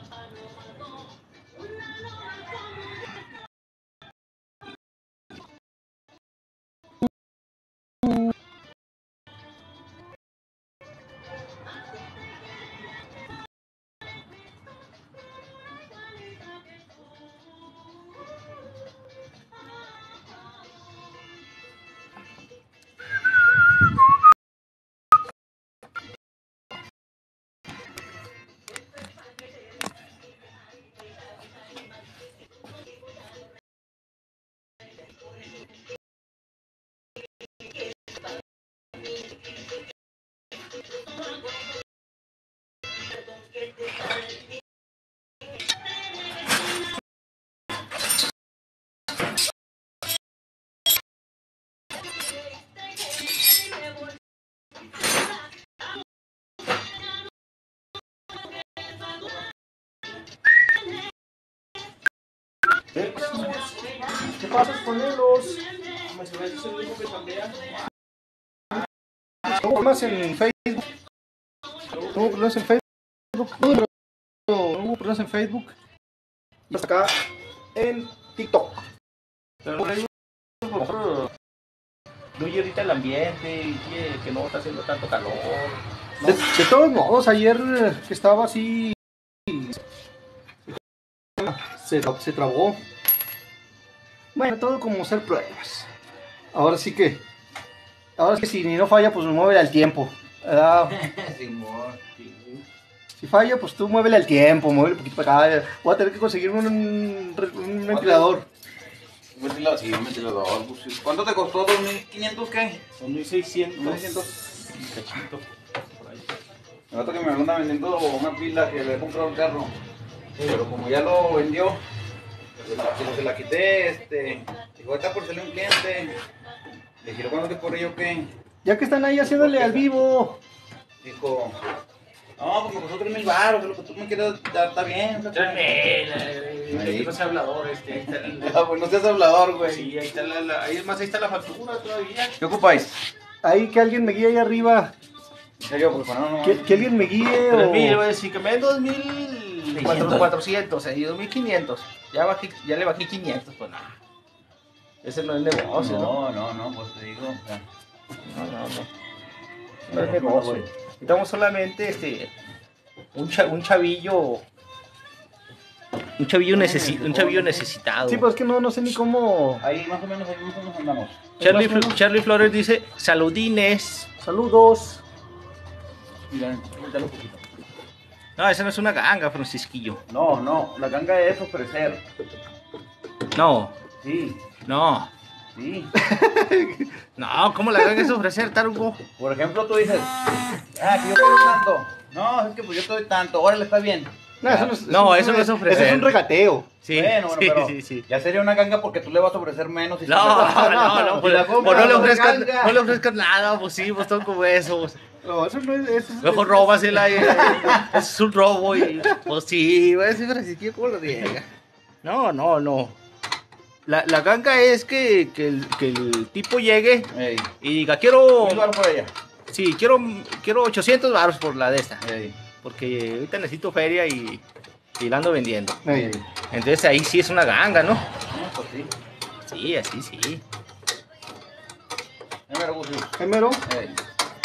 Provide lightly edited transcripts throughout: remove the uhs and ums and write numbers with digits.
¿Qué pasas con ellos? ¿Tengo problemas en Facebook? ¿Tengo problemas en Facebook? ¿Tengo problemas en Facebook? Y hasta acá en TikTok. Pero por ahí, fluye ahorita el ambiente y que no está haciendo tanto calor, ¿no? De todos modos, ayer que estaba así, se trabó. Bueno, todo como ser pruebas. Ahora sí que si no falla, pues muévele al tiempo, ¿verdad? Si falla, pues tú muévele al tiempo, muévele un poquito para acá. Voy a tener que conseguir un ventilador. Sí, un ventilador. ¿Cuánto te costó? ¿2.500 qué? 2.600. Cachito. El rato que me anda vendiendo una pila que le he comprado al carro. Pero como ya lo vendió, se la quité, dijo, ahorita por salir un cliente. Le dije, ¿cuándo te por ello qué? Ya que están ahí haciéndole al vivo. Dijo, no, pues me costó 3,000 baros, lo que tú me quieres dar está bien. No seas hablador, ahí está Pues no seas hablador, güey. sí, ahí está ahí está la factura todavía. ¿Qué ocupáis? Ahí que alguien me guíe ahí arriba. En serio, porque para no. Que alguien me guíe 3.000, o... voy a decir que me den 2.400 y 2.500. Ya le bajé 500, pues nada. Ese no es negocio, ¿no? No, pues te digo. O sea, No es negocio. Estamos solamente un chavillo. Un chavillo necesitado. Sí, pues es que no sé ni cómo... ahí más o menos andamos. Charlie Flores dice, saludines. Saludos. Mira, quítalo un poquito. No, esa no es una ganga, Francisquillo. No, la ganga es ofrecer. No, Sí. no, ¿cómo la ganga es ofrecer, tarugo? Por ejemplo, tú dices, que yo quiero tanto. No, es que pues yo te doy tanto, órale, está bien. No, eso no es ofrecer. Eso es un regateo. Sí, Bueno, pero sí. ya sería una ganga porque tú le vas a ofrecer menos. Y No, pues la compra, no le ganga. ofrezcas nada, pues sí, pues son como esos. No, eso no es... Eso Mejor róbasela, es un robo y pues sí, ese Francisquillo, ¿cómo lo niega? No. La ganga es que el tipo llegue Ey, y diga, quiero... 1,000 baros por ella. Sí, quiero 800 baros por la de esta. Ey, Porque ahorita necesito feria y la ando vendiendo. Ey. Entonces ahí sí es una ganga, ¿no? no, pues sí. Sí, así sí. Mira, Gusi. Gemero. Ey.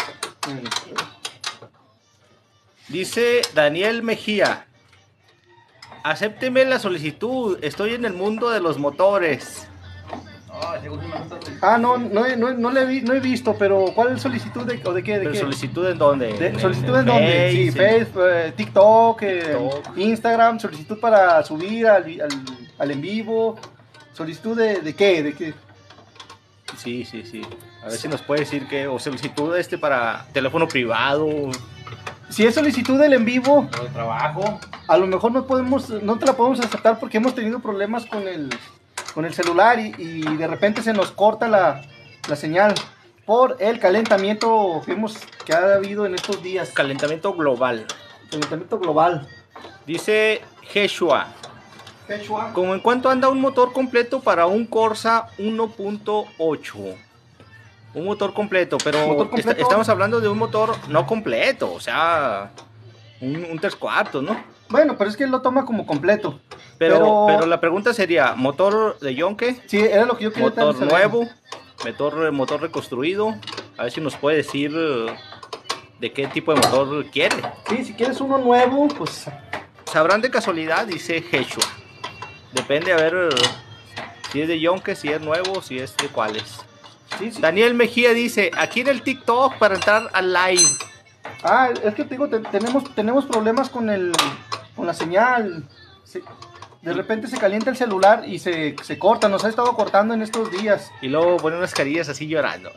Dice Daniel Mejía. Acépteme la solicitud. Estoy en el mundo de los motores. No, ese Gusi me gusta. No he visto, pero ¿cuál solicitud o de qué? ¿Pero solicitud en dónde? ¿Solicitud en dónde? Sí, Facebook, TikTok, Instagram, solicitud para subir al en vivo. ¿Solicitud de qué? ¿De qué? Sí. A ver si nos puede decir que o solicitud para teléfono privado. Si es solicitud del en vivo, Lo de trabajo. a lo mejor no te la podemos aceptar porque hemos tenido problemas con el celular y de repente se nos corta la señal por el calentamiento que ha habido en estos días. Calentamiento global. Calentamiento global. Dice Jeshua. ¿Cómo en cuánto anda un motor completo para un Corsa 1.8? Un motor completo, pero ¿Motor completo? estamos hablando de un motor no completo, o sea, Un 3/4, ¿no? Bueno, pero es que él lo toma como completo. Pero la pregunta sería, ¿motor de yonque? Sí, era lo que yo quería ¿Motor saber. nuevo? ¿Motor reconstruido? A ver si nos puede decir de qué tipo de motor quiere. Sí, si quieres uno nuevo, pues... Sabrán de casualidad, dice Hechua. Depende a ver si es de yonque, si es nuevo, si es de cuáles. Sí, sí. Daniel Mejía dice, aquí en el TikTok para entrar al live. Ah, es que te digo, tenemos problemas con la señal. De repente se calienta el celular y se corta. Nos ha estado cortando en estos días. Y luego pone unas carillas así llorando.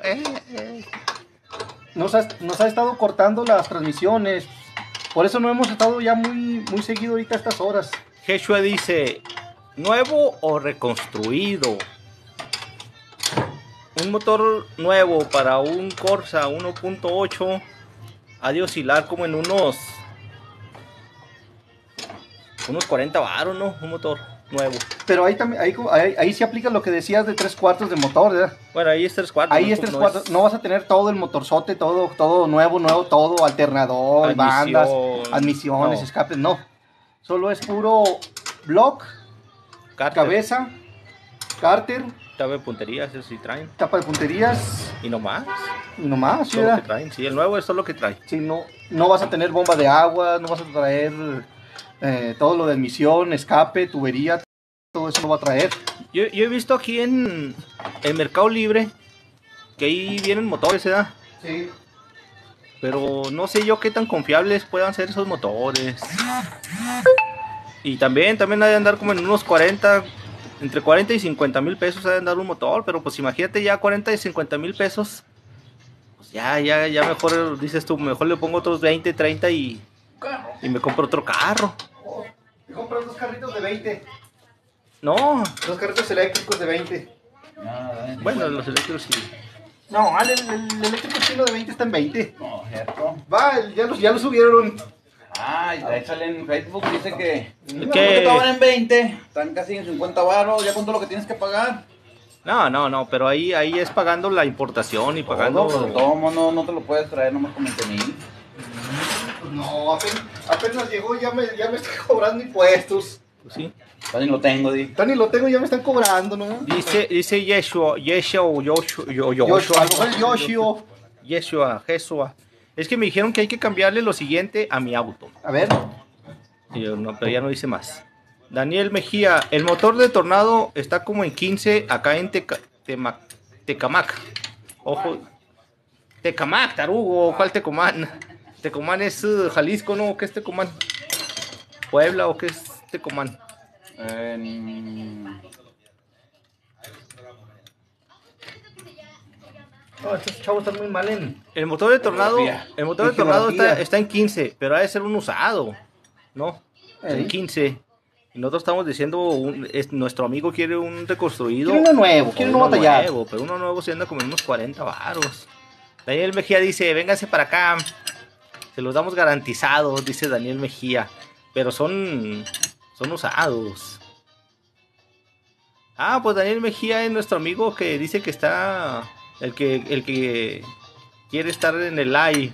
Nos ha estado cortando las transmisiones. Por eso no hemos estado ya muy seguido ahorita a estas horas. Hechua dice, ¿nuevo o reconstruido? Un motor nuevo para un Corsa 1.8 ha de oscilar como en unos 40 baros, ¿no? Un motor nuevo. Pero ahí también ahí se aplica lo que decías de 3/4 de motor, ¿verdad? Bueno, ahí es 3/4. Ahí es 3/4. No vas a tener todo el motorzote, todo nuevo, todo, alternador, bandas, admisiones, no. Escapes, no. Solo es puro block, Cárter, cabeza, cárter, tapa de punterías, eso sí traen. tapa de punterías Y no más. y nomás, ¿sí, Todo lo que verdad? traen. Sí, el nuevo es todo lo que trae. Sí, no vas a tener bomba de agua, no vas a traer todo lo de admisión, escape, tubería, todo eso lo va a traer. Yo he visto aquí en Mercado Libre que ahí vienen motores, ¿verdad? Sí. Pero no sé yo qué tan confiables puedan ser esos motores. Y también ha de andar como en unos 40, entre 40 y 50 mil pesos ha de andar un motor. Pero pues imagínate ya 40 y 50 mil pesos. Pues ya mejor, dices tú, mejor le pongo otros 20, 30 y me compro otro carro. Te compras 2 carritos de 20. No, 2 carritos eléctricos de 20. bueno, los eléctricos sí. No, el eléctrico chino de 20 está en 20. No, cierto. Va, ya lo subieron. Ah, y ahí sale en Facebook, dice que ¿Qué? que estaban en 20, están casi en 50 baros, ya con todo lo que tienes que pagar. No, pero ahí es pagando la importación y pagando... Todo, no te lo puedes traer nomás con 20,000. Pues no, apenas llegó, ya me están cobrando impuestos. Pues sí. Todavía ni lo tengo, di. Tani lo tengo, ya me están cobrando, ¿no? Dice Yeshua, Jesua. Es que me dijeron que hay que cambiarle lo siguiente a mi auto. A ver. Y yo, no, pero ya no dice más. Daniel Mejía, el motor de Tornado está como en 15 acá en Tecamac. Ojo. Tecamac, tarugo, ¿cuál Tecomán? Tecomán es Jalisco, ¿no? ¿Qué es Tecomán? ¿Puebla o qué es Tecomán? No, estos chavos están muy mal en... El motor de Tornado, Geografía. está en 15, pero ha de ser un usado, ¿no? En 15. Y nosotros estamos diciendo, nuestro amigo quiere un reconstruido. Quiere uno nuevo, quiere uno batallado. nuevo, pero uno nuevo se anda como en unos 40 varos. Daniel Mejía dice, vénganse para acá. Se los damos garantizados, dice Daniel Mejía. Pero son usados. Ah, pues Daniel Mejía es nuestro amigo que dice que está... El que quiere estar en el live.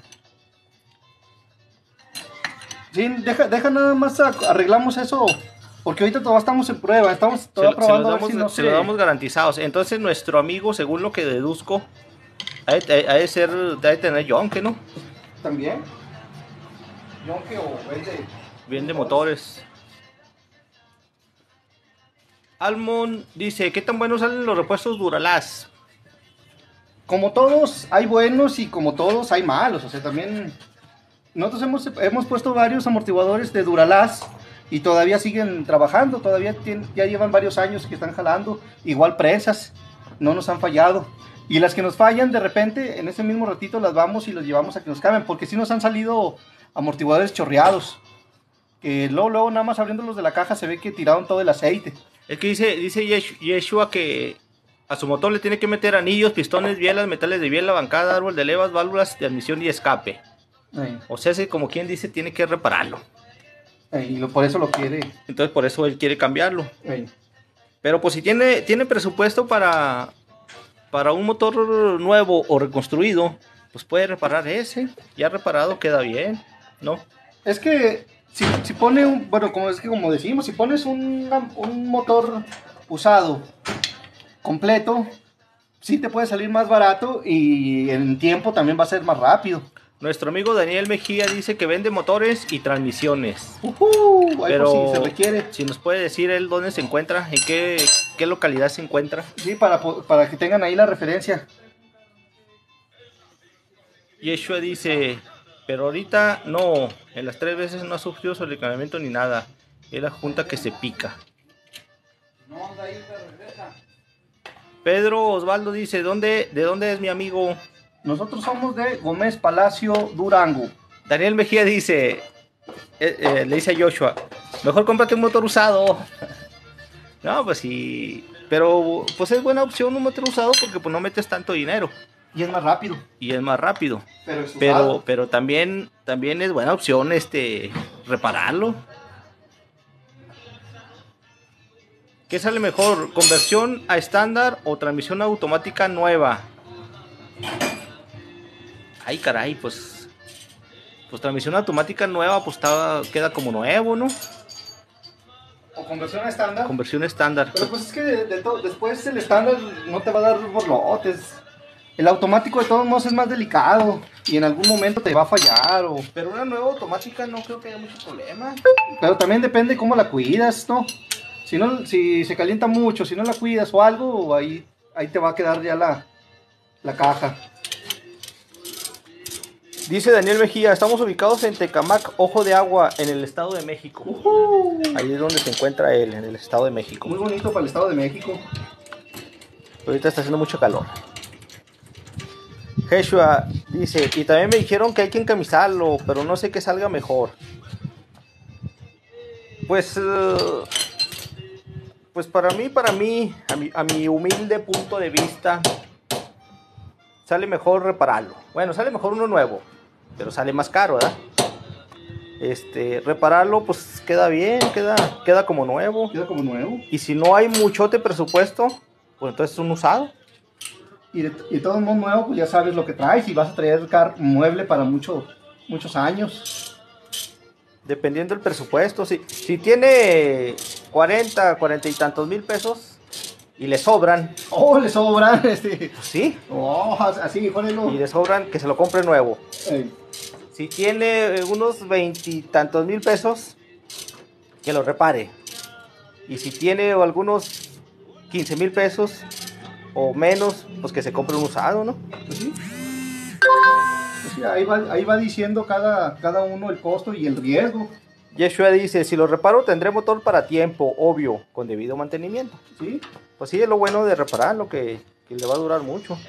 Sí, deja nada más arreglamos eso. Porque ahorita todavía estamos en prueba. Estamos todavía probando a ver si no se lo damos garantizados. Entonces nuestro amigo, según lo que deduzco, ha de tener yonque, ¿no? ¿También? ¿Yonque o vende? Vende motores. Almond dice, ¿qué tan buenos salen los repuestos Duralast? Como todos hay buenos y como todos hay malos. O sea, también nosotros hemos puesto varios amortiguadores de Duralast y todavía siguen trabajando. Todavía ya llevan varios años que están jalando. Igual prensas, no nos han fallado. Y las que nos fallan, de repente, en ese mismo ratito las vamos y las llevamos a que nos cambien. Porque sí nos han salido amortiguadores chorreados. Que luego nada más abriéndolos de la caja se ve que tiraron todo el aceite. Es que dice Yeshua que a su motor le tiene que meter anillos, pistones, bielas, metales de biela, bancada, árbol de levas, válvulas de admisión y escape. O sea, como quien dice, tiene que repararlo. Y por eso lo quiere. Entonces por eso él quiere cambiarlo. Pero pues si tiene presupuesto para un motor nuevo o reconstruido, pues puede reparar ese. Ya reparado queda bien, ¿no? Es que si pone un, bueno, como es que como decimos, si pones un motor usado completo, sí te puede salir más barato y en tiempo también va a ser más rápido. Nuestro amigo Daniel Mejía dice que vende motores y transmisiones. Ahí Pero por si se requiere. si nos puede decir él dónde se encuentra, en qué localidad se encuentra. Sí, para que tengan ahí la referencia. Yeshua dice, pero ahorita no, en las 3 veces no ha sufrido sobrecalentamiento ni nada. Es la junta que se pica. No, de ahí te regresa. Pedro Osvaldo dice, ¿de dónde es mi amigo? Nosotros somos de Gómez Palacio, Durango. Daniel Mejía dice, le dice a Joshua, mejor cómprate un motor usado. No, pues sí, pero pues es buena opción un motor usado porque pues no metes tanto dinero. Y es más rápido. Y es más rápido. Pero es usado. Pero también es buena opción repararlo. ¿Qué sale mejor? ¿Conversión a estándar o transmisión automática nueva? Ay, caray, pues transmisión automática nueva, pues queda como nuevo, ¿no? O conversión a estándar. Conversión estándar. Pero pues es que después el estándar no te va a dar borlotes. El automático de todos modos es más delicado y en algún momento te va a fallar. Pero una nueva automática no creo que haya mucho problema. Pero también depende cómo la cuidas, ¿no? Si se calienta mucho, si no la cuidas o algo, ahí te va a quedar ya la caja. Dice Daniel Mejía, estamos ubicados en Tecamac, Ojo de Agua, en el Estado de México. Ahí es donde se encuentra él, en el Estado de México. Muy bonito para el Estado de México. Ahorita está haciendo mucho calor. Jeshua dice, y también me dijeron que hay que encamisarlo, pero no sé qué salga mejor. Pues para mí, a mi humilde punto de vista, sale mejor repararlo. Bueno, sale mejor uno nuevo, pero sale más caro, ¿verdad? Repararlo, pues queda bien, queda como nuevo. Queda como nuevo. Y si no hay muchote presupuesto, pues entonces es un usado. Y de todo modo nuevo, pues ya sabes lo que traes y vas a traer mueble para muchos años. Dependiendo del presupuesto, si tiene 40 y tantos mil pesos y le sobran. Oh, le sobran, Pues sí. Oh, así, ponelo. Y le sobran, que se lo compre nuevo. Ey. Si tiene unos 20 y tantos mil pesos, que lo repare. Y si tiene algunos 15 mil pesos o menos, pues que se compre un usado, ¿no? Pues sí. Pues sí, ahí va diciendo cada uno el costo y el riesgo. Yeshua dice, si lo reparo tendré motor para tiempo, obvio, con debido mantenimiento. ¿Sí? Pues sí, es lo bueno de reparar, lo que le va a durar mucho.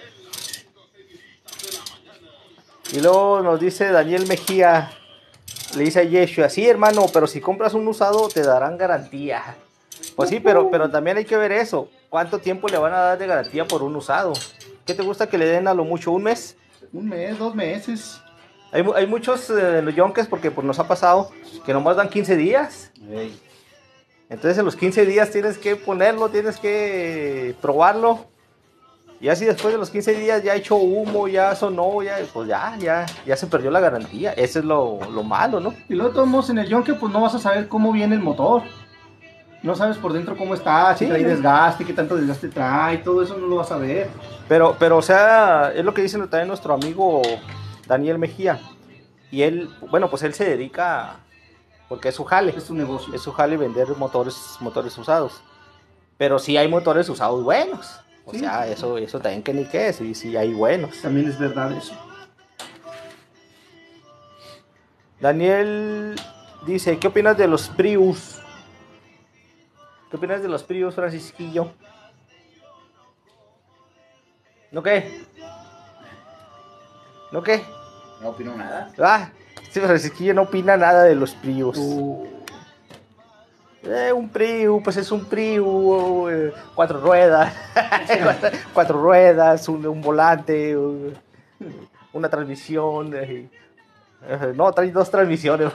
Y luego nos dice Daniel Mejía, le dice a Yeshua, sí hermano, pero si compras un usado te darán garantía. Pues sí, pero también hay que ver eso. ¿Cuánto tiempo le van a dar de garantía por un usado? ¿Qué te gusta que le den a lo mucho? ¿Un mes? Un mes, 2 meses. Hay muchos en los yonques porque pues, nos ha pasado que nomás dan 15 días. Ey. Entonces en los 15 días tienes que ponerlo, tienes que probarlo. Y así después de los 15 días ya echó humo, ya sonó, pues ya se perdió la garantía. Eso es lo malo, ¿no? Y luego de todos modos en el yonke pues no vas a saber cómo viene el motor. No sabes por dentro cómo está, si Sí, trae ¿no? Desgaste, qué tanto desgaste trae, todo eso no lo vas a ver. Pero o sea, es lo que dice también nuestro amigo Daniel Mejía. Y él, bueno, pues él se dedica, porque es su jale. Es un negocio. Es su jale vender motores usados. Pero sí hay motores usados buenos. O Sí. sea, eso también que ni qué, sí hay buenos. También es verdad eso. Daniel dice, ¿qué opinas de los Prius? ¿Qué opinas de los Prius, Francisquillo? ¿No qué? ¿No qué? No opino nada. Ah, sí, Francisquillo no opina nada de los Prius. Un Prius, pues es un Prius, 4 ruedas, 4 ruedas, un volante, una transmisión. No, trae 2 transmisiones.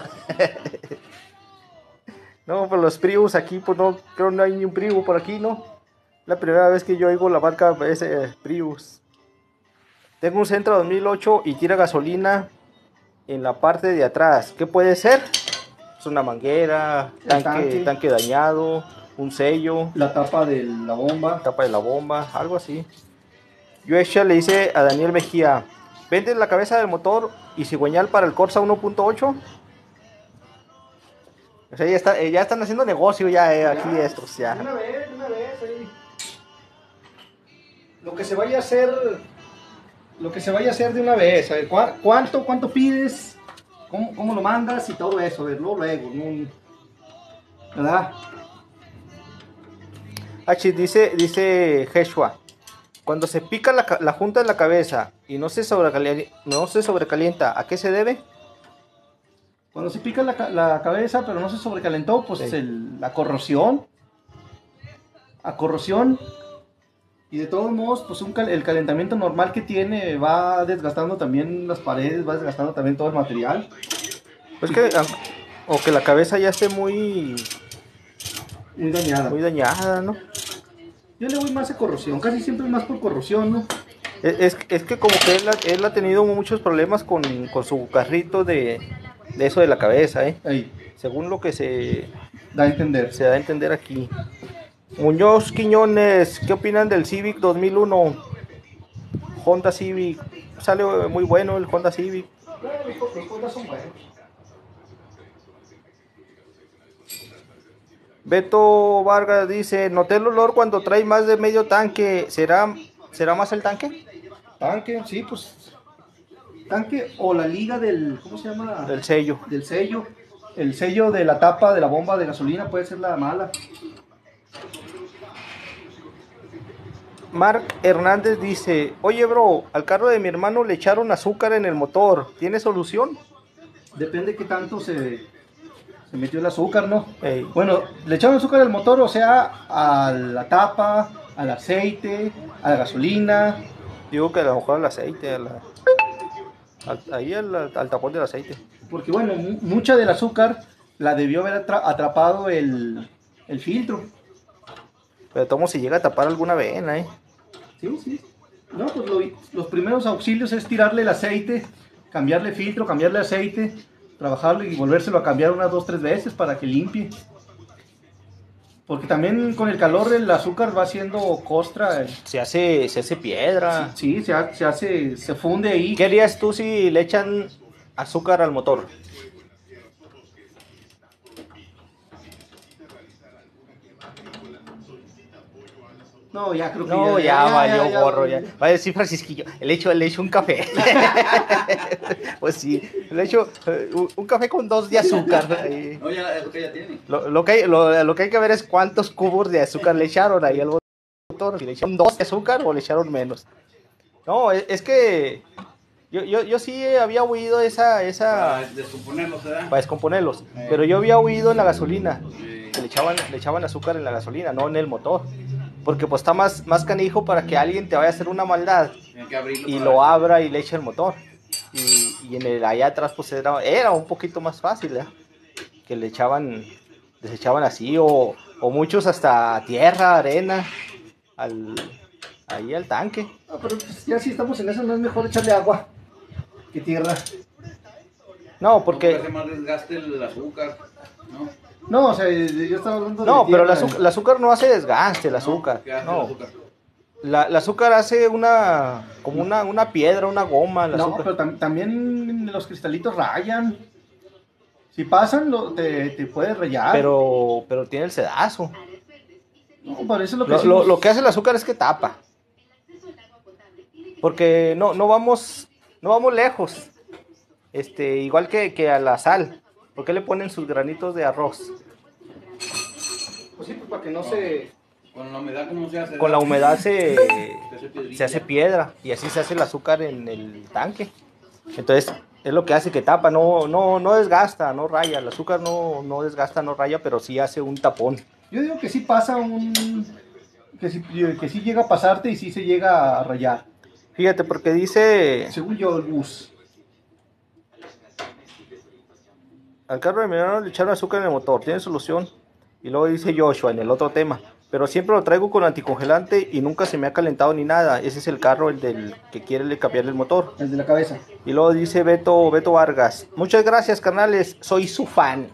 No, pues los Prius aquí, pues no, creo que no hay ni un Prius por aquí, ¿no? La primera vez que yo oigo la marca es Prius. Tengo un Sentra 2008 y tira gasolina en la parte de atrás. ¿Qué puede ser? Es una manguera, tanque dañado, un sello, La tapa de la bomba. tapa de la bomba, algo así. Yoesha le dice a Daniel Mejía, ¿vendes la cabeza del motor y cigüeñal para el Corsa 1.8? O sea, ya están haciendo negocio ya, aquí estos, ya. De una vez, ahí. Lo que se vaya a hacer de una vez. A ver, ¿cuánto pides? ¿Cómo lo mandas? Y todo eso, verlo luego, ¿no? ¿Verdad? Dice Jeshua, cuando se pica la junta de la cabeza y no se sobrecalienta, ¿a qué se debe? Cuando se pica la cabeza, pero no se sobrecalentó, pues Sí. la corrosión. A corrosión. Y de todos modos, pues el calentamiento normal que tiene va desgastando también las paredes, va desgastando también todo el material. Pues o que la cabeza ya esté muy Muy dañada. ¿no? Yo le voy más a corrosión, casi siempre es más por corrosión, ¿no? Es que como que él ha tenido muchos problemas con su carrito de eso de la cabeza, Ahí, según lo que se da a entender. da a entender aquí. Muñoz Quiñones, ¿qué opinan del Civic 2001? Honda Civic, sale muy bueno el Honda Civic. Los Hondas son buenos. Beto Vargas dice, noté el olor cuando trae más de medio tanque, ¿será más el tanque? Tanque, sí, pues. Tanque o la liga del. ¿Cómo se llama? Del sello. Del sello. El sello de la tapa de la bomba de gasolina puede ser la mala. Mark Hernández dice, oye bro, al carro de mi hermano le echaron azúcar en el motor, ¿tiene solución? Depende qué tanto se metió el azúcar, ¿no? Ey. Bueno, le echaron azúcar al motor, o sea, a la tapa, al aceite, a la gasolina. Digo que a lo mejor al aceite, ahí al tapón del aceite. Porque bueno, mucha del azúcar la debió haber atrapado el filtro. Pero tomo si llega a tapar alguna vena, Sí, sí. No, pues los primeros auxilios es tirarle el aceite, cambiarle filtro, cambiarle aceite, trabajarlo y volvérselo a cambiar unas 2-3 veces para que limpie. Porque también con el calor el azúcar va haciendo costra. Se hace piedra. Sí, se funde ahí. ¿Qué harías tú si le echan azúcar al motor? No, ya creo que No, ya valió gorro, ya. Va a decir Francisquillo, le echo un café. Pues sí, le echo un café con 2 de azúcar. Ahí. No, ya es lo que ya tiene. Lo que hay que ver es cuántos cubos de azúcar le echaron ahí al motor. Si le echaron 2 de azúcar o le echaron menos. No, es que yo sí había oído esa Para descomponerlos, ¿verdad? para descomponerlos, pero yo había oído en la gasolina que le echaban azúcar en la gasolina, no en el motor. Porque pues está más canijo para que alguien te vaya a hacer una maldad Tienen que abrirlo y para lo ver. abra y le eche el motor. Y en el allá atrás pues era un poquito más fácil, que les echaban así, o muchos hasta tierra, arena, ahí al tanque. Ah, pero pues, ya si estamos en eso, no es mejor echarle agua que tierra. No, Porque porque... hace más desgaste el azúcar, ¿no? No, o sea, yo estaba hablando de No, pero tierra. el azúcar no hace desgaste, el azúcar. ¿Qué hace No, el azúcar? el azúcar hace como una piedra, una goma, el No, azúcar. pero también los cristalitos rayan. Si pasan, te puedes rayar. Pero tiene el sedazo. No, por eso es lo que Lo decimos. que hace el azúcar es que tapa. Porque no vamos lejos. Igual que a la sal. ¿Por qué le ponen sus granitos de arroz? Pues sí, pues para que no se... Con la humedad, ¿cómo se hace? Con la humedad se piedrilla. hace piedra. Y así se hace el azúcar en el tanque. Entonces, es lo que hace que tapa. No desgasta, no raya. El azúcar no desgasta, no raya, pero sí hace un tapón. Yo digo que sí pasa que sí llega a pasarte y sí se llega a rayar. Fíjate, porque dice... Según yo, el bus. Al carro de mi hermano le echaron azúcar en el motor, tiene solución. Y luego dice Joshua en el otro tema, pero siempre lo traigo con anticongelante y nunca se me ha calentado ni nada. Ese es el carro, el del que quiere cambiarle el motor. El de la cabeza. Y luego dice Beto Vargas, muchas gracias, carnales, soy su fan.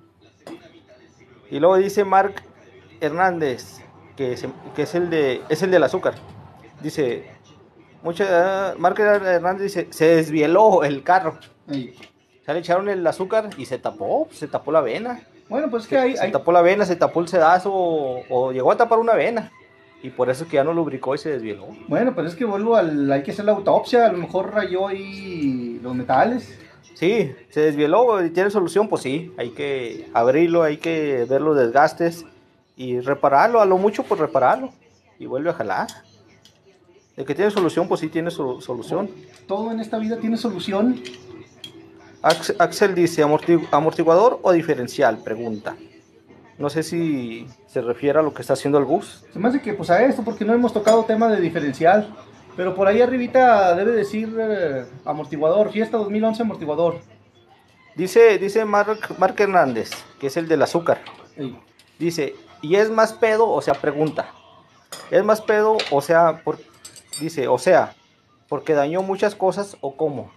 Y luego dice Mark Hernández, que es el del azúcar. Dice, Mark Hernández dice, se desvieló el carro. Ahí. Ya le echaron el azúcar y se tapó la vena. Bueno, pues es que Se tapó la vena, se tapó el sedazo o llegó a tapar una vena. Y por eso es que ya no lubricó y se desvieló. Bueno, pero es que hay que hacer la autopsia, a lo mejor rayó ahí los metales. Sí, se desvieló, ¿tiene solución? Pues sí, hay que abrirlo, hay que ver los desgastes y repararlo, a lo mucho pues repararlo y vuelve a jalar. El que tiene solución, pues sí tiene solución. Todo en esta vida tiene solución. Axel dice, ¿amortiguador o diferencial? Pregunta. No sé si se refiere a lo que está haciendo el bus. Se me hace que pues a esto, porque no hemos tocado tema de diferencial. Pero por ahí arribita debe decir amortiguador, Fiesta 2011 amortiguador. Dice Mark Hernández, que es el del azúcar. Sí. Dice, ¿y es más pedo? O sea, pregunta. ¿Es más pedo? O sea, porque dañó muchas cosas o cómo.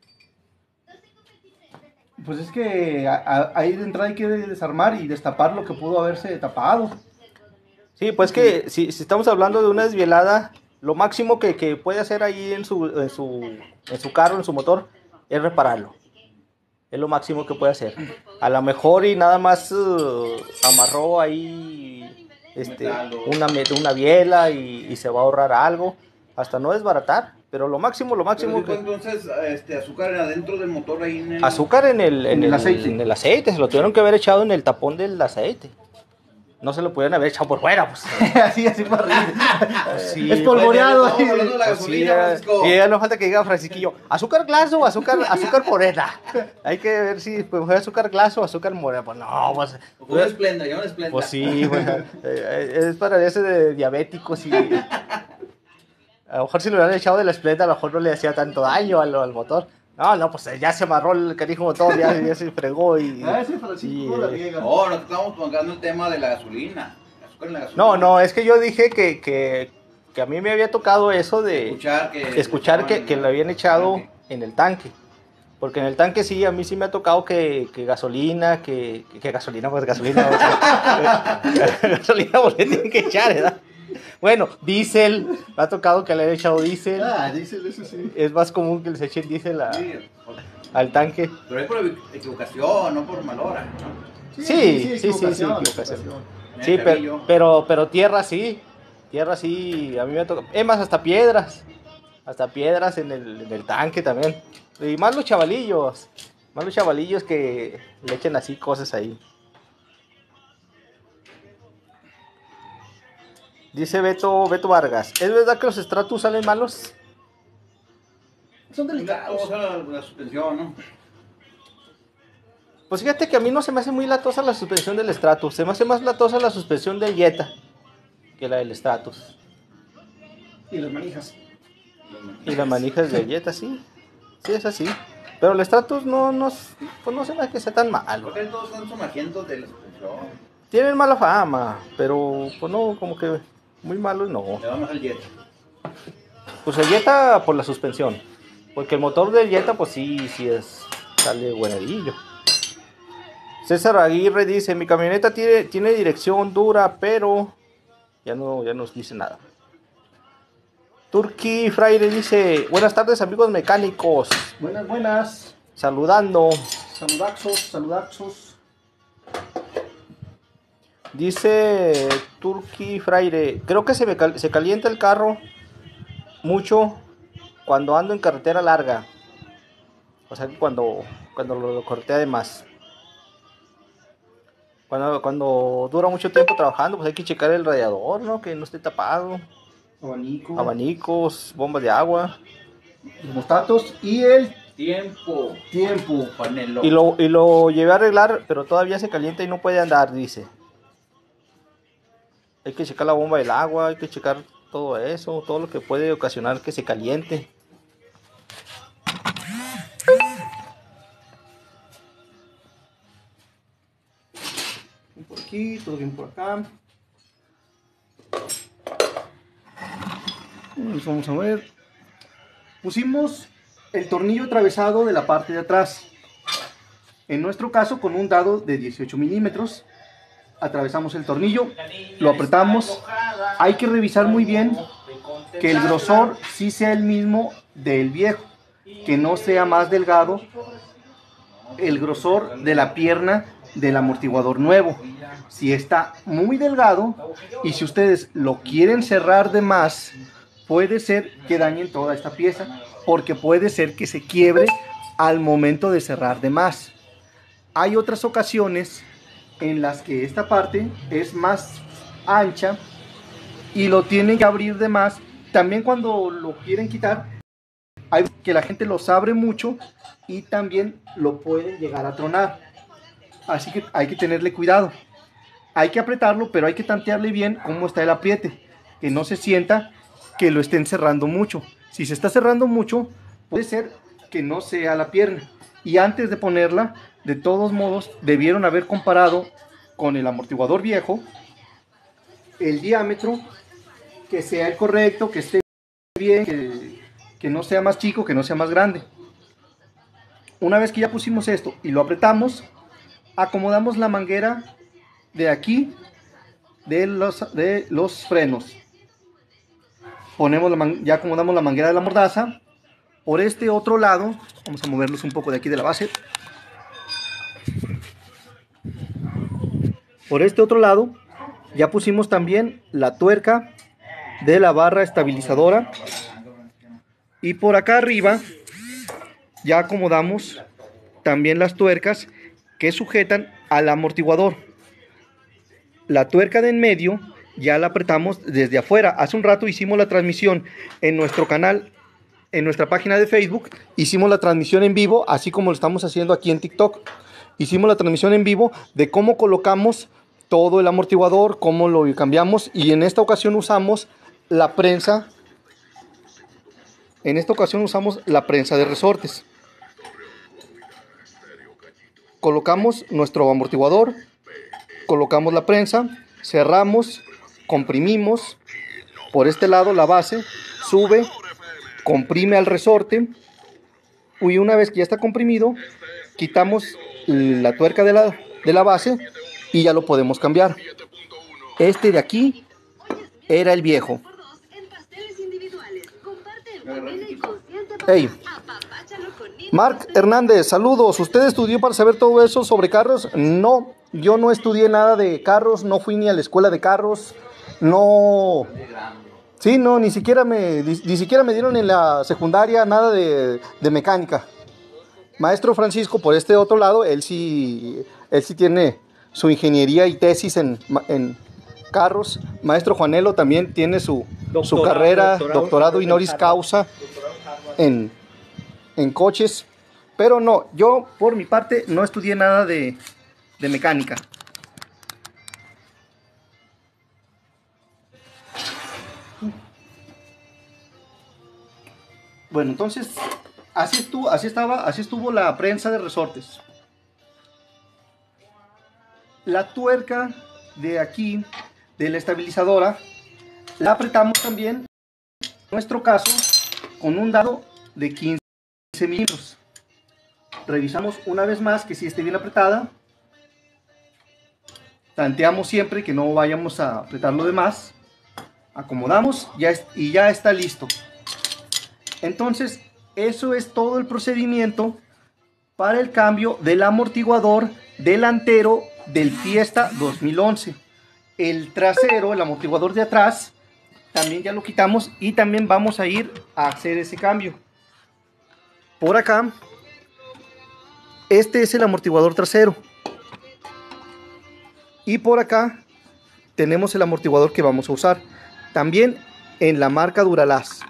Pues es que ahí de entrada hay que desarmar y destapar lo que pudo haberse tapado. Sí, pues que si estamos hablando de una desvielada, lo máximo que puede hacer ahí en su carro, en su motor, es repararlo. Es lo máximo que puede hacer. A lo mejor y nada más amarró ahí una biela y se va a ahorrar algo. Hasta no desbaratar. Pero lo máximo Pero que... entonces, azúcar adentro del motor ahí en el... Azúcar en el aceite. En el aceite. Se lo tuvieron que haber echado en el tapón del aceite. No se lo pudieron haber echado por fuera, pues. así para arriba. Sí, espolvoreado. Estamos hablando de la gasolina, Francisco. Y ya no falta que diga Francisquillo, azúcar glass o azúcar morena. Hay que ver si pues, fue azúcar glass o azúcar morena. Pues no, pues. Una esplenda, ya una esplenda. Pues sí, pues, es para ese de diabéticos y. A lo mejor si lo hubieran echado de la esplenda, a lo mejor no le hacía tanto daño al motor. No, pues ya se amarró el canijo motor, ya se fregó y... Ese Francisco la riega. No, no estamos tocando el tema de la gasolina. Azúcar en la gasolina. No, es que yo dije que a mí me había tocado eso de... Escuchar que le habían echado en el tanque. Porque en el tanque sí, a mí sí me ha tocado que gasolina, que gasolina, pues gasolina. O sea, gasolina pues le tienen que echar, ¿verdad? Bueno, diésel, me ha tocado que le hayan echado diésel. Diésel, eso sí. Es más común que les echen diésel Sí, al tanque. pero es por equivocación, no por mal hora, ¿no? Sí, equivocación. Sí, pero tierra sí. Tierra sí, a mí me ha tocado. Es más, hasta piedras en el tanque también. Y más los chavalillos que le echen así cosas ahí. Dice Beto Vargas, ¿es verdad que los Stratus salen malos? Son delicados. La suspensión, ¿no? Pues fíjate que a mí no se me hace muy latosa la suspensión del Stratus. Se me hace más latosa la suspensión del Jetta que la del Stratus. Y las manijas. Y las manijas del Jetta, sí. Sí, es así. Pero el Stratus pues no se me hace que sea tan malo. Porque todos son sumagientos de la suspensión. Tienen mala fama, pero pues no, como que muy malos no. Le vamos al jet. Pues el Jetta por la suspensión. Porque el motor del Jetta pues sí sale buenadillo. César Aguirre dice, mi camioneta tiene dirección dura, pero ya no nos dice nada. Turki Fraire dice, buenas tardes amigos mecánicos. Buenas. Saludando. Saludazos. Dice Turki Fraire, creo que se calienta el carro mucho cuando ando en carretera larga. O sea, cuando lo cortea de más. Cuando dura mucho tiempo trabajando, pues hay que checar el radiador, ¿no? Que no esté tapado. Abanicos, bombas de agua. Termostatos y el Tiempo. Panelo. Y lo llevé a arreglar, pero todavía se calienta y no puede andar, dice. Hay que checar la bomba del agua, hay que checar todo eso, todo lo que puede ocasionar que se caliente. Por aquí, todo bien por acá. Vamos a ver. Pusimos el tornillo atravesado de la parte de atrás. En nuestro caso, con un dado de 18 milímetros, atravesamos el tornillo, lo apretamos. Hay que revisar muy bien que el grosor sí sea el mismo del viejo, que no sea más delgado el grosor de la pierna del amortiguador nuevo. Si está muy delgado y si ustedes lo quieren cerrar de más, puede ser que dañen toda esta pieza, porque puede ser que se quiebre al momento de cerrar de más. Hay otras ocasiones en las que esta parte es más ancha y lo tienen que abrir de más. También cuando lo quieren quitar, hay que la gente los abre mucho y también lo pueden llegar a tronar. Así que hay que tenerle cuidado. Hay que apretarlo, pero hay que tantearle bien cómo está el apriete, que no se sienta que lo estén cerrando mucho. Si se está cerrando mucho, puede ser que no sea la pierna. Y antes de ponerla, de todos modos, debieron haber comparado con el amortiguador viejo el diámetro, que sea el correcto, que esté bien, que no sea más chico, que no sea más grande. Una vez que ya pusimos esto y lo apretamos, acomodamos la manguera de aquí de los frenos. Ya acomodamos la manguera de la mordaza. Por este otro lado, vamos a moverlos un poco de aquí de la base. Por este otro lado ya pusimos también la tuerca de la barra estabilizadora, y por acá arriba ya acomodamos también las tuercas que sujetan al amortiguador. La tuerca de en medio ya la apretamos desde afuera. Hace un rato hicimos la transmisión en nuestro canal, en nuestra página de Facebook. Hicimos la transmisión en vivo, así como lo estamos haciendo aquí en TikTok. Hicimos la transmisión en vivo de cómo colocamos todo el amortiguador, cómo lo cambiamos, y en esta ocasión usamos la prensa. En esta ocasión usamos la prensa de resortes. Colocamos nuestro amortiguador, colocamos la prensa, cerramos, comprimimos. Por este lado la base sube, comprime al resorte, y una vez que ya está comprimido, quitamos la tuerca de la base y ya lo podemos cambiar. Este de aquí era el viejo. Hey, Marc Hernández, saludos. ¿Usted estudió para saber todo eso sobre carros? No, yo no estudié nada de carros, no fui ni a la escuela de carros, no. Sí, no, ni siquiera me dieron en la secundaria nada de mecánica. Maestro Francisco, por este otro lado, él sí tiene su ingeniería y tesis en carros. Maestro Juanelo también tiene su carrera, doctorado honoris causa en coches. Pero no, yo por mi parte no estudié nada de mecánica. Bueno, entonces así estuvo la prensa de resortes. La tuerca de aquí, de la estabilizadora, la apretamos también, en nuestro caso, con un dado de 15 milímetros. Revisamos una vez más que sí esté bien apretada. Tanteamos siempre que no vayamos a apretarlo de más. Acomodamos y ya está listo. Entonces, eso es todo el procedimiento para el cambio del amortiguador delantero del Fiesta 2011. El trasero, el amortiguador de atrás, también ya lo quitamos y también vamos a ir a hacer ese cambio. Por acá, este es el amortiguador trasero. Y por acá tenemos el amortiguador que vamos a usar. También en la marca Duralast.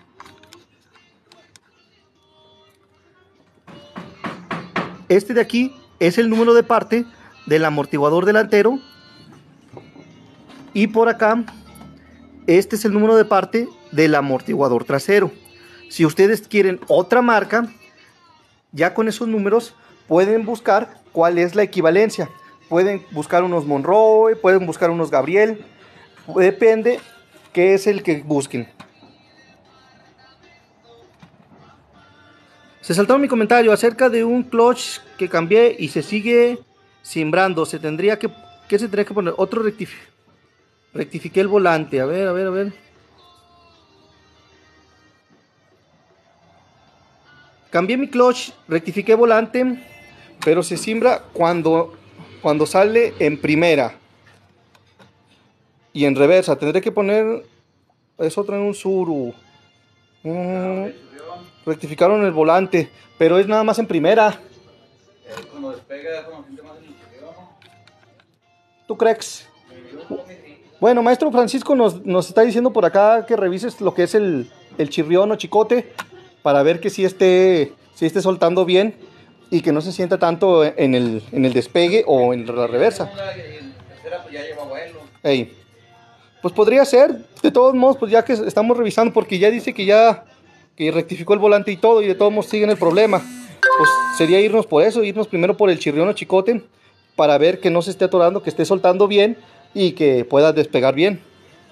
Este de aquí es el número de parte del amortiguador delantero. Y por acá, este es el número de parte del amortiguador trasero. Si ustedes quieren otra marca, ya con esos números pueden buscar cuál es la equivalencia. Pueden buscar unos Monroe, pueden buscar unos Gabriel. Depende qué es el que busquen. Se saltaron mi comentario acerca de un clutch que cambié y se sigue simbrando. Se tendría que... ¿Qué se tendría que poner? Otro rectifiqué el volante. A ver. Cambié mi clutch, rectifiqué volante, pero se simbra cuando sale en primera y en reversa. Tendré que poner... Es otra en un Suru. Rectificaron el volante, pero es nada más en primera. Cuando despega, como siente más el interior, ¿no? ¿Tú crees? Bueno, maestro Francisco nos está diciendo por acá que revises lo que es el chirrión o chicote para ver que sí esté soltando bien y que no se sienta tanto en el despegue o en la reversa. Ya lleva vuelo. Ey. Pues podría ser, de todos modos, pues ya que estamos revisando, porque ya dice que rectificó el volante y todo, y de todos modos siguen el problema. Pues sería irnos por eso, irnos primero por el chirrión o chicote, para ver que no se esté atorando, que esté soltando bien y que pueda despegar bien.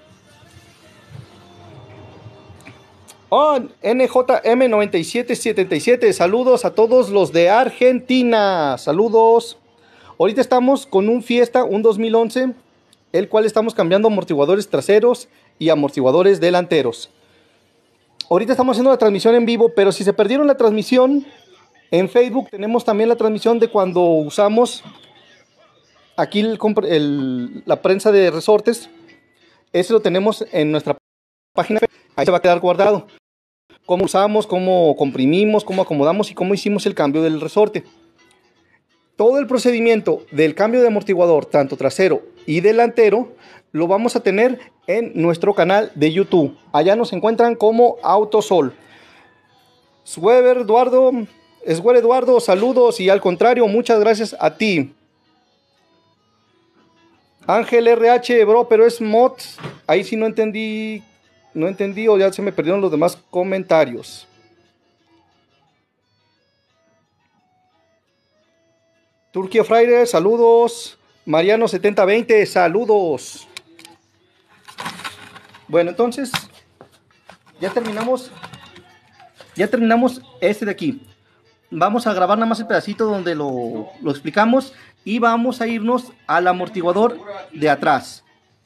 Oh, NJM9777, saludos a todos los de Argentina, saludos. Ahorita estamos con un Fiesta, un 2011, el cual estamos cambiando amortiguadores traseros y amortiguadores delanteros. Ahorita estamos haciendo la transmisión en vivo, pero si se perdieron la transmisión en Facebook, tenemos también la transmisión de cuando usamos aquí la prensa de resortes. Ese lo tenemos en nuestra página, ahí se va a quedar guardado. Cómo usamos, cómo comprimimos, cómo acomodamos y cómo hicimos el cambio del resorte. Todo el procedimiento del cambio de amortiguador, tanto trasero y delantero, lo vamos a tener en nuestro canal de YouTube. Allá nos encuentran como Autosol. Sweber Eduardo, saludos, y al contrario, muchas gracias a ti. Ángel RH, bro, pero es mod. Ahí sí no entendí o ya se me perdieron los demás comentarios. Turquía Fraire, saludos. Mariano 7020, saludos. Bueno, entonces ya terminamos este de aquí. Vamos a grabar nada más el pedacito donde lo explicamos y vamos a irnos al amortiguador de atrás.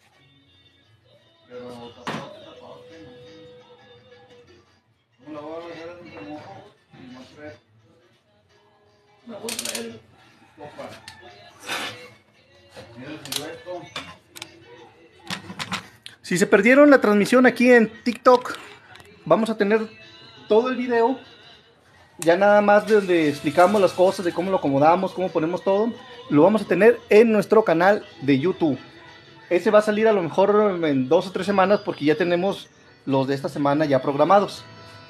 Si se perdieron la transmisión aquí en TikTok, vamos a tener todo el video, ya nada más donde explicamos las cosas, de cómo lo acomodamos, cómo ponemos todo, lo vamos a tener en nuestro canal de YouTube. Ese va a salir a lo mejor en 2 o 3 semanas porque ya tenemos los de esta semana ya programados.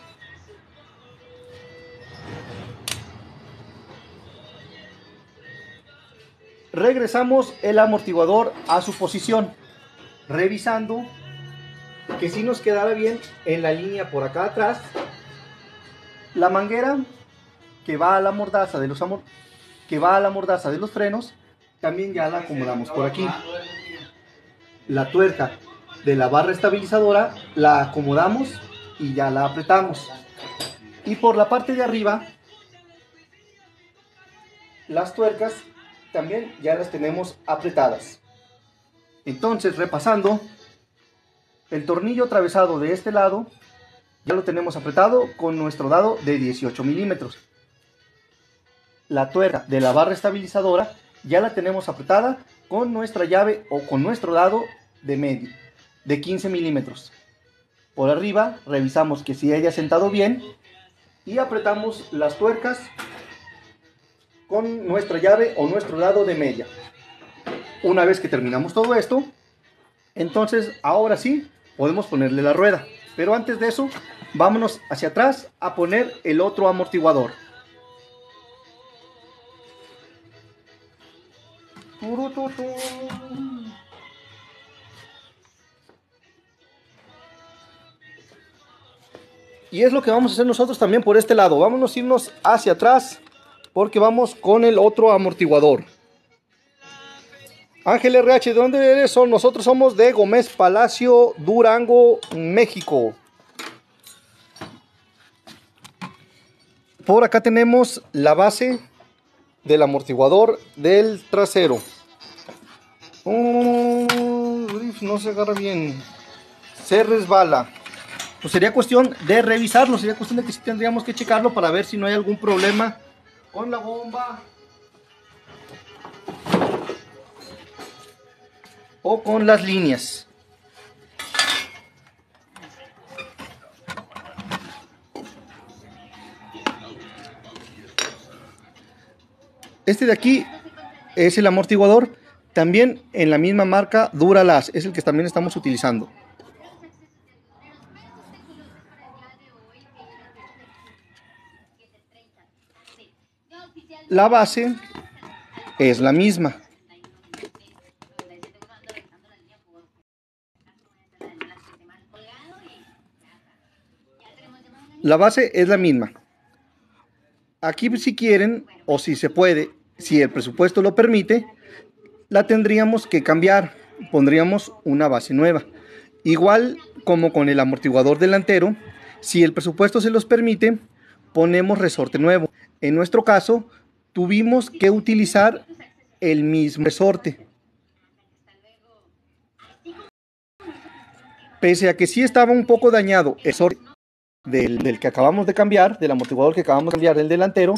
Regresamos el amortiguador a su posición, revisando que si nos quedara bien en la línea por acá atrás. La manguera que va a la mordaza de los frenos también ya la acomodamos por aquí. La tuerca de la barra estabilizadora la acomodamos y ya la apretamos. Y por la parte de arriba, las tuercas también ya las tenemos apretadas. Entonces, repasando, el tornillo atravesado de este lado ya lo tenemos apretado con nuestro dado de 18 milímetros. La tuerca de la barra estabilizadora ya la tenemos apretada con nuestra llave o con nuestro dado de medio, de 15 milímetros. Por arriba revisamos que si haya sentado bien y apretamos las tuercas con nuestra llave o nuestro dado de media. Una vez que terminamos todo esto, entonces ahora sí podemos ponerle la rueda. Pero antes de eso, vámonos hacia atrás a poner el otro amortiguador. Y es lo que vamos a hacer nosotros también por este lado. Vámonos a irnos hacia atrás porque vamos con el otro amortiguador. Ángel RH, ¿de dónde eres? Nosotros somos de Gómez Palacio, Durango, México. Por acá tenemos la base del amortiguador del trasero. No se agarra bien, se resbala. Pues sería cuestión de revisarlo, sería cuestión de que sí tendríamos que checarlo para ver si no hay algún problema con la bomba o con las líneas. Este de aquí es el amortiguador, también en la misma marca Duralast, es el que también estamos utilizando. La base es la misma. La base es la misma. Aquí, si quieren o si se puede, si el presupuesto lo permite, la tendríamos que cambiar. Pondríamos una base nueva. Igual como con el amortiguador delantero, si el presupuesto se los permite, ponemos resorte nuevo. En nuestro caso, tuvimos que utilizar el mismo resorte. Pese a que sí estaba un poco dañado el resorte del que acabamos de cambiar, del amortiguador que acabamos de cambiar del delantero,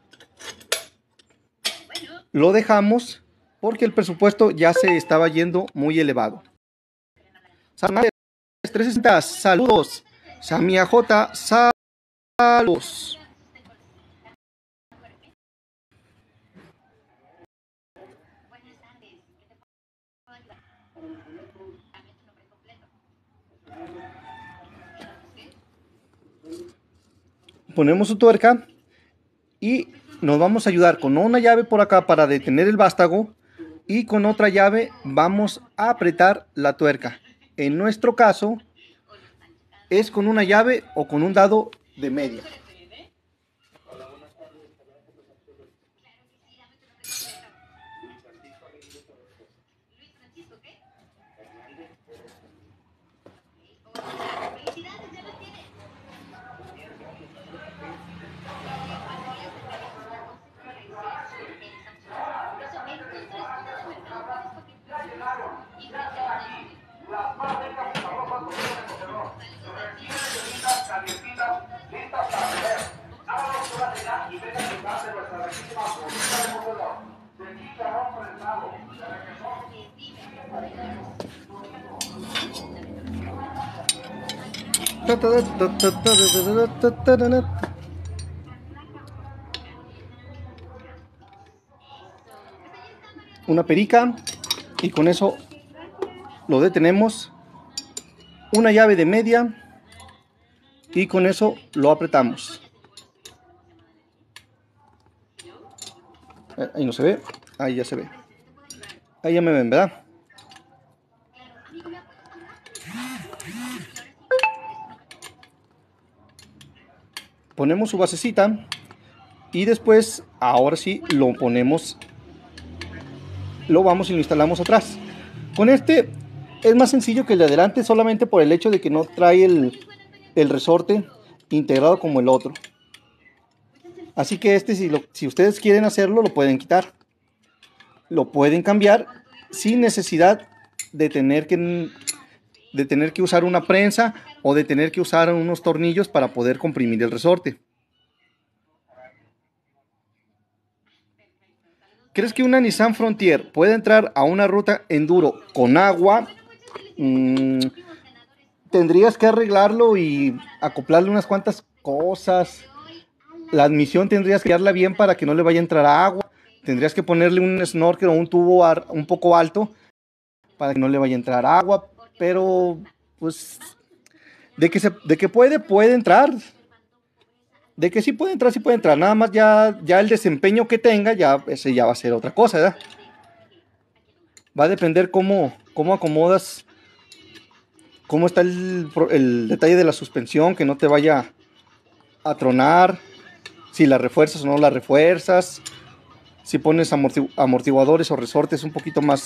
lo dejamos porque el presupuesto ya se estaba yendo muy elevado. 360, saludos. Samia J, saludos. Ponemos su tuerca y nos vamos a ayudar con una llave por acá para detener el vástago y con otra llave vamos a apretar la tuerca. En nuestro caso es con una llave o con un dado de media. Una perica y con eso lo detenemos. Una llave de media y con eso lo apretamos. Ahí no se ve, ahí ya se ve. Ahí ya me ven, ¿verdad? Ponemos su basecita y después, ahora sí, lo ponemos, lo vamos y lo instalamos atrás. Con este es más sencillo que el de adelante, solamente por el hecho de que no trae el resorte integrado como el otro. Así que este, si ustedes quieren hacerlo, lo pueden quitar. Lo pueden cambiar sin necesidad de tener que usar una prensa o de tener que usar unos tornillos para poder comprimir el resorte. ¿Crees que una Nissan Frontier puede entrar a una ruta enduro con agua? Tendrías que arreglarlo y acoplarle unas cuantas cosas. La admisión tendrías que darla bien para que no le vaya a entrar agua. Tendrías que ponerle un snorkel o un tubo un poco alto para que no le vaya a entrar agua. Pero, pues, de que puede entrar. De que sí puede entrar. Nada más ya el desempeño que tenga, ese ya va a ser otra cosa, ¿verdad? Va a depender cómo acomodas, cómo está el detalle de la suspensión, que no te vaya a tronar. Si la refuerzas o no la refuerzas. Si pones amortiguadores o resortes un poquito más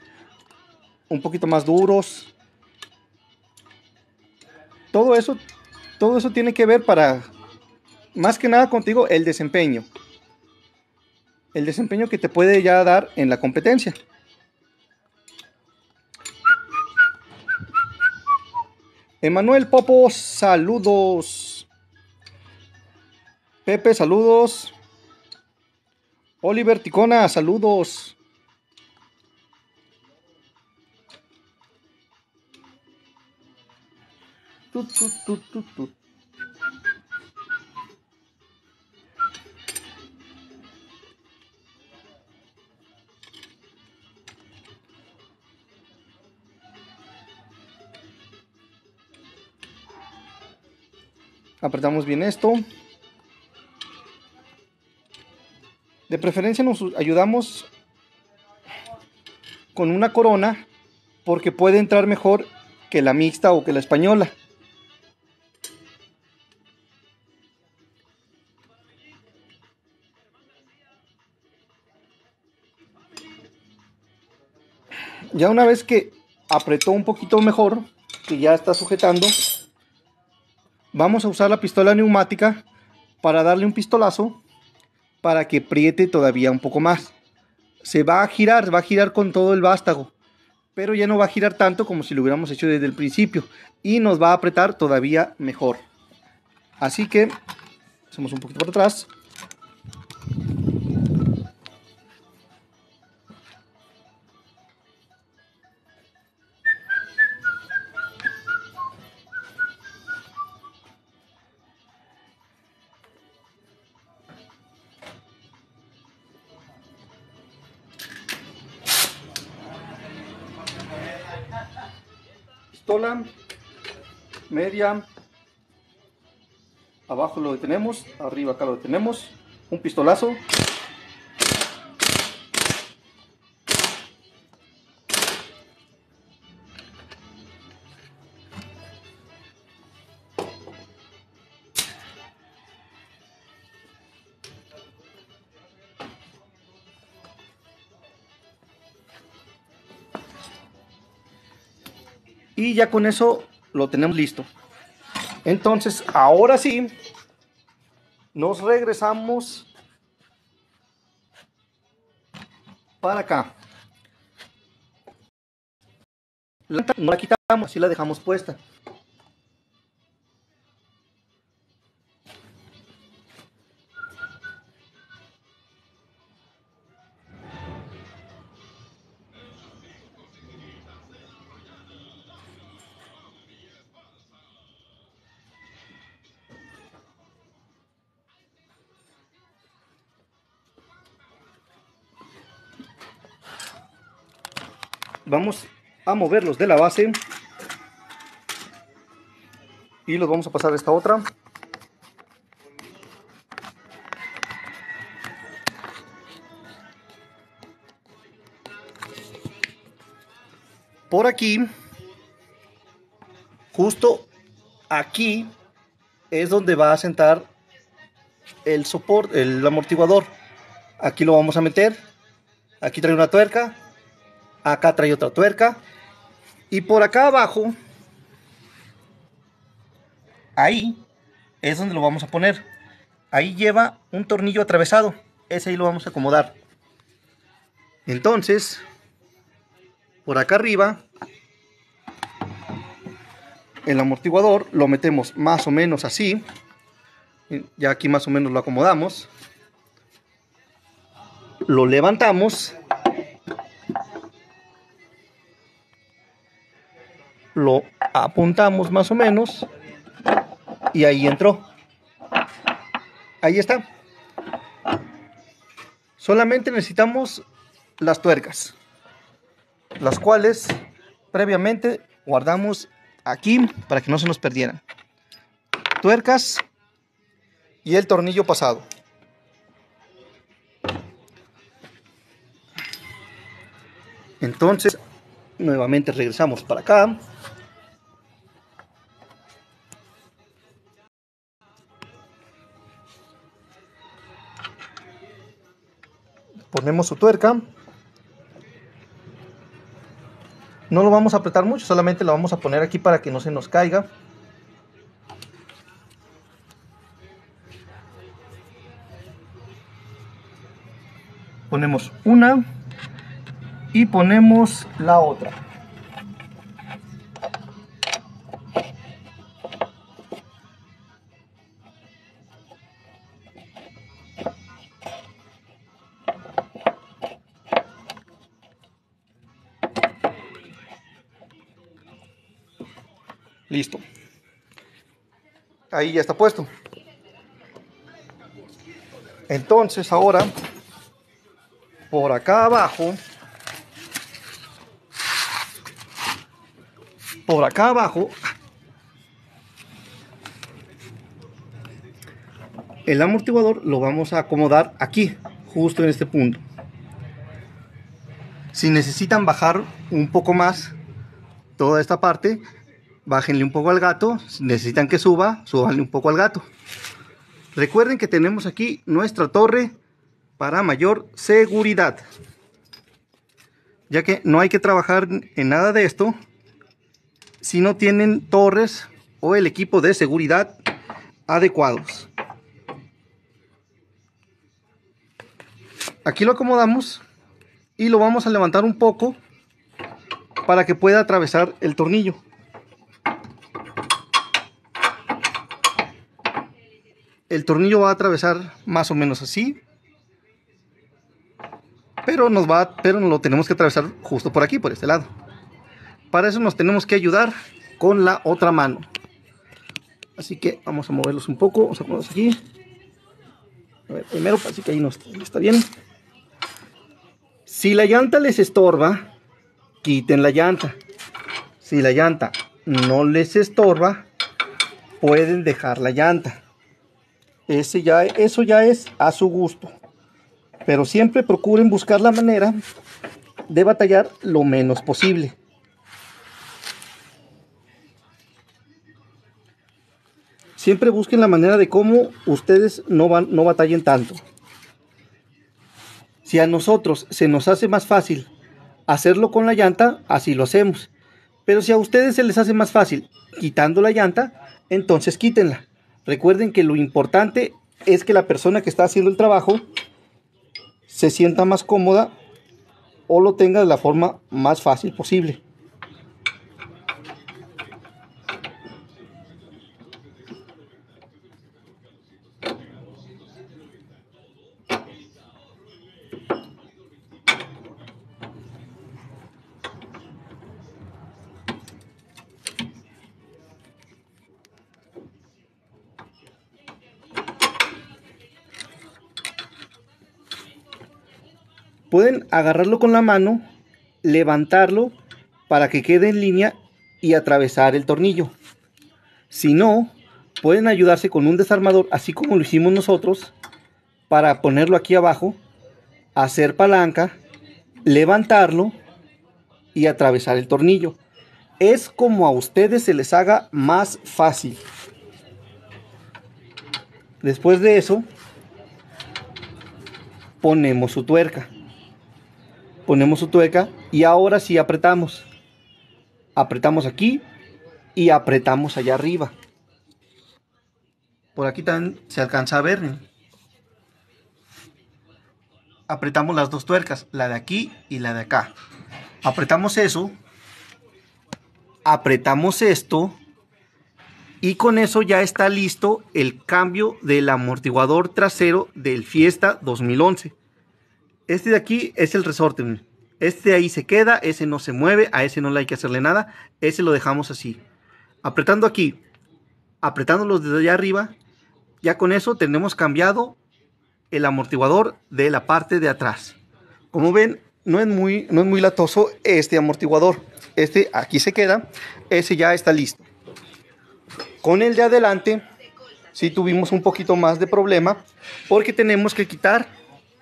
duros. Todo eso tiene que ver para más que nada contigo el desempeño. El desempeño que te puede ya dar en la competencia. Emanuel Popo, saludos. Pepe, saludos. Oliver Ticona, saludos. Tut. Apretamos bien esto. De preferencia nos ayudamos con una corona porque puede entrar mejor que la mixta o que la española. Ya una vez que apretó un poquito mejor, que ya está sujetando, vamos a usar la pistola neumática para darle un pistolazo para que apriete todavía un poco más. Se va a girar con todo el vástago, pero ya no va a girar tanto como si lo hubiéramos hecho desde el principio y nos va a apretar todavía mejor. Así que hacemos un poquito para atrás. Pistola media, abajo lo detenemos, arriba acá lo detenemos, un pistolazo. Y ya con eso lo tenemos listo. Entonces, ahora sí, nos regresamos para acá. No la quitamos, así la dejamos puesta. Vamos a moverlos de la base y los vamos a pasar a esta otra. Por aquí, justo aquí es donde va a sentar el soporte, el amortiguador. Aquí lo vamos a meter. Aquí trae una tuerca. Acá trae otra tuerca. Y por acá abajo, ahí es donde lo vamos a poner. Ahí lleva un tornillo atravesado. Ese ahí lo vamos a acomodar. Entonces, por acá arriba, el amortiguador lo metemos más o menos así. Ya aquí más o menos lo acomodamos. Lo levantamos. Lo apuntamos más o menos y ahí entró. Ahí está. Solamente necesitamos las tuercas, las cuales previamente guardamos aquí para que no se nos perdieran. Tuercas y el tornillo pasado. Entonces nuevamente regresamos para acá. Ponemos su tuerca. No lo vamos a apretar mucho, solamente lo vamos a poner aquí para que no se nos caiga. Ponemos una y ponemos la otra. Listo. Ahí ya está puesto. Entonces ahora, por acá abajo, el amortiguador lo vamos a acomodar aquí, justo en este punto. Si necesitan bajar un poco más toda esta parte, bájenle un poco al gato. Si necesitan que suba, súbanle un poco al gato. Recuerden que tenemos aquí nuestra torre para mayor seguridad, ya que no hay que trabajar en nada de esto si no tienen torres o el equipo de seguridad adecuados. Aquí lo acomodamos y lo vamos a levantar un poco para que pueda atravesar el tornillo. El tornillo va a atravesar más o menos así, pero nos lo tenemos que atravesar justo por aquí, por este lado. Para eso nos tenemos que ayudar con la otra mano. Así que vamos a moverlos un poco. Vamos a ponerlos aquí. A ver, primero, así que ahí no está bien. Si la llanta les estorba, quiten la llanta. Si la llanta no les estorba, pueden dejar la llanta. Eso ya es a su gusto. Pero siempre procuren buscar la manera de batallar lo menos posible. Siempre busquen la manera de cómo ustedes no batallen tanto. Si a nosotros se nos hace más fácil hacerlo con la llanta, así lo hacemos. Pero si a ustedes se les hace más fácil quitando la llanta, entonces quítenla. Recuerden que lo importante es que la persona que está haciendo el trabajo se sienta más cómoda o lo tenga de la forma más fácil posible. Pueden agarrarlo con la mano, levantarlo para que quede en línea y atravesar el tornillo. Si no, pueden ayudarse con un desarmador, así como lo hicimos nosotros, para ponerlo aquí abajo, hacer palanca, levantarlo y atravesar el tornillo. Es como a ustedes se les haga más fácil. Después de eso, ponemos su tuerca. Y ahora sí apretamos. Apretamos aquí y apretamos allá arriba. Por aquí también se alcanza a ver. Apretamos las dos tuercas, la de aquí y la de acá. Apretamos eso. Apretamos esto. Y con eso ya está listo el cambio del amortiguador trasero del Fiesta 2011. Este de aquí es el resorte. Este ahí se queda, ese no se mueve, a ese no le hay que hacerle nada. Ese lo dejamos así. Apretando aquí, apretando los de allá arriba, ya con eso tenemos cambiado el amortiguador de la parte de atrás. Como ven, no es muy latoso este amortiguador. Este aquí se queda, ese ya está listo. Con el de adelante sí tuvimos un poquito más de problema porque tenemos que quitar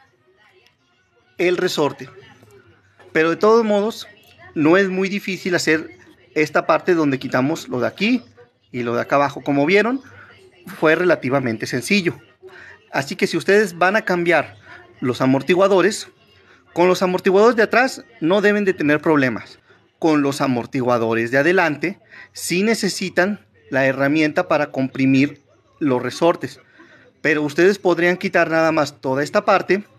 el resorte, pero de todos modos no es muy difícil hacer esta parte donde quitamos lo de aquí y lo de acá abajo. Como vieron, fue relativamente sencillo. Así que si ustedes van a cambiar los amortiguadores, con los amortiguadores de atrás no deben de tener problemas. Con los amortiguadores de adelante sí necesitan la herramienta para comprimir los resortes, pero ustedes podrían quitar nada más toda esta parte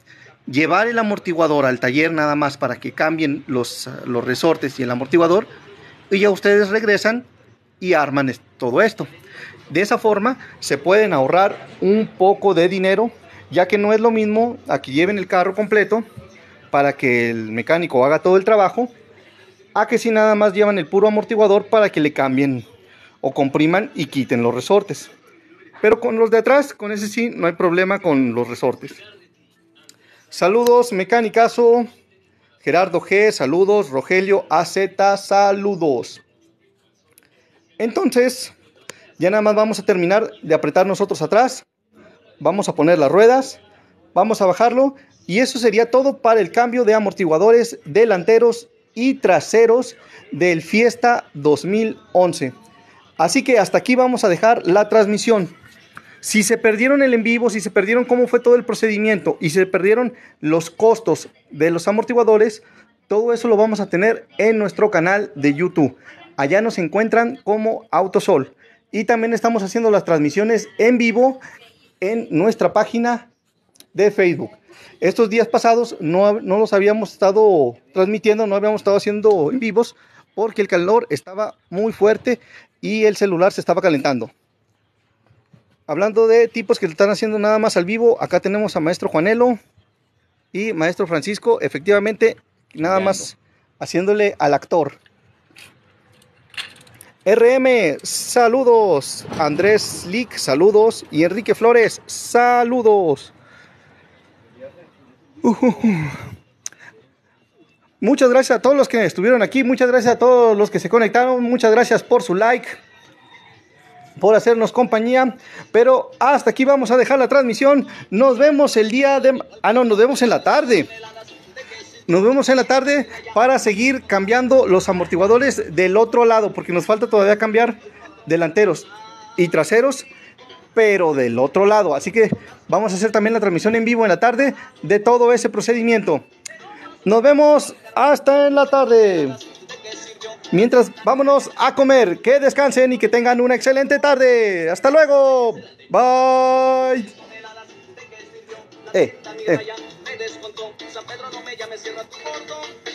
llevar el amortiguador al taller nada más para que cambien los resortes y el amortiguador, y ya ustedes regresan y arman todo esto. De esa forma se pueden ahorrar un poco de dinero, ya que no es lo mismo a que lleven el carro completo para que el mecánico haga todo el trabajo, a que si nada más llevan el puro amortiguador para que le cambien o compriman y quiten los resortes. Pero con los de atrás, con ese sí, no hay problema con los resortes. Saludos, Mecanicazo. Gerardo G, saludos. Rogelio AZ, saludos. Entonces, ya nada más vamos a terminar de apretar nosotros atrás. Vamos a poner las ruedas. Vamos a bajarlo. Y eso sería todo para el cambio de amortiguadores delanteros y traseros del Fiesta 2011. Así que hasta aquí vamos a dejar la transmisión. Si se perdieron el en vivo, si se perdieron cómo fue todo el procedimiento y se perdieron los costos de los amortiguadores, todo eso lo vamos a tener en nuestro canal de YouTube. Allá nos encuentran como Autosol. Y también estamos haciendo las transmisiones en vivo en nuestra página de Facebook. Estos días pasados no los habíamos estado transmitiendo, no habíamos estado haciendo en vivos porque el calor estaba muy fuerte y el celular se estaba calentando. Hablando de tipos que están haciendo nada más al vivo, acá tenemos a Maestro Juanelo y Maestro Francisco, efectivamente, nada más haciéndole al actor. RM, saludos. Andrés Lick, saludos. Y Enrique Flores, saludos. Muchas gracias a todos los que estuvieron aquí, muchas gracias a todos los que se conectaron, muchas gracias por su like, por hacernos compañía. Pero hasta aquí vamos a dejar la transmisión. Nos vemos el día de... nos vemos en la tarde. Nos vemos en la tarde para seguir cambiando los amortiguadores del otro lado, porque nos falta todavía cambiar delanteros y traseros, pero del otro lado. Así que vamos a hacer también la transmisión en vivo en la tarde de todo ese procedimiento. Nos vemos hasta en la tarde. Mientras, vámonos a comer. Que descansen y que tengan una excelente tarde. Hasta luego. Bye. San Pedro, no me llames, cierra tu portón.